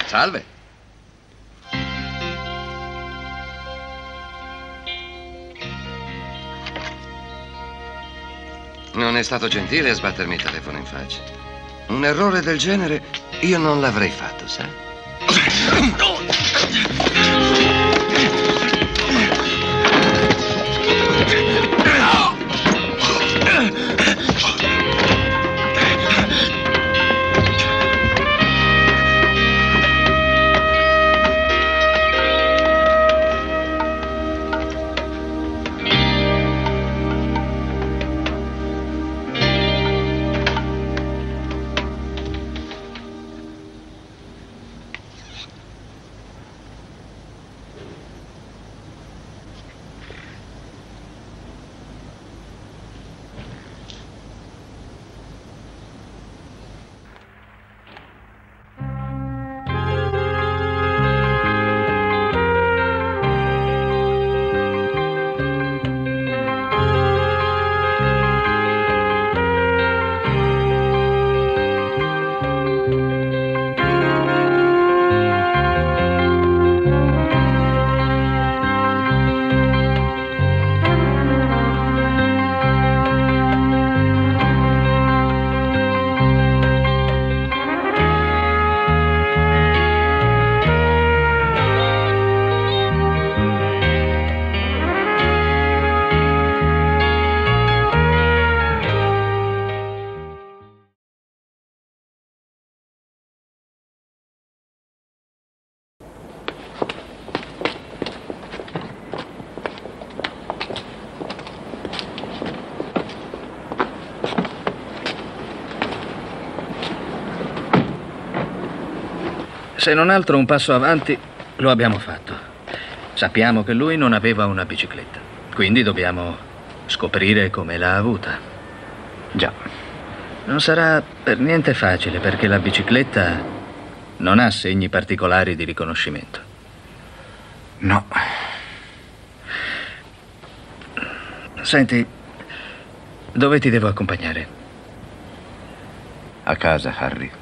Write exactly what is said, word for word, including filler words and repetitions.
Salve. Non è stato gentile a sbattermi il telefono in faccia. Un errore del genere io non l'avrei fatto, sai? Se non altro un passo avanti lo abbiamo fatto. Sappiamo che lui non aveva una bicicletta, quindi dobbiamo scoprire come l'ha avuta. Già. Non sarà per niente facile perché la bicicletta non ha segni particolari di riconoscimento. No. Senti, dove ti devo accompagnare? A casa, Harry.